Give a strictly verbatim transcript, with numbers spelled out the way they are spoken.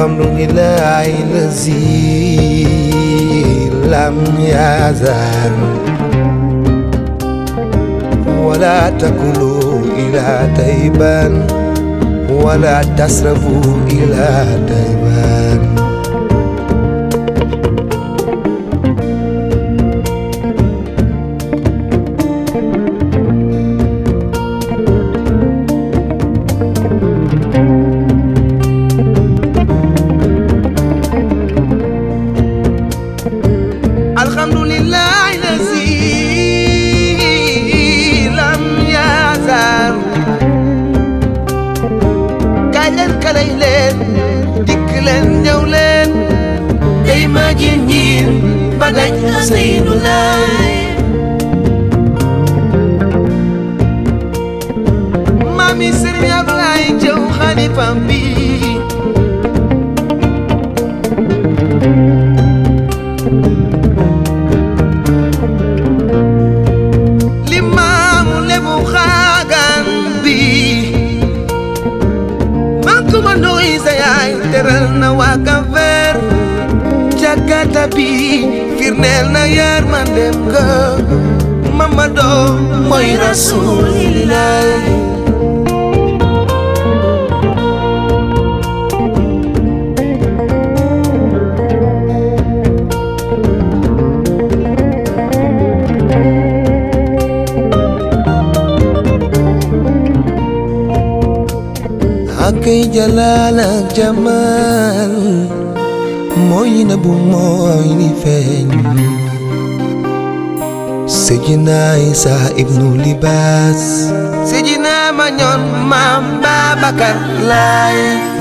alhamdulillahi lazi lam yazal wala takulu ila tayban wala tasrafu ila tayban alhamdulillahi lazi lam yazal kaay leen kalay leen dikk leen ñëw leen day ma jin jin ba daj Seydu Laay mami Sëriñ Ablaay Jaw xalifam bi teral na waa Kaver Jakarta bi firneel na yërmandem ga Mamadu mooy Rasulillah akay jalal ak jamal mooy na bu mooy ni feeñ Seydina Isa ibnu Libaas Seydina Mañoon Maam Babakar Laay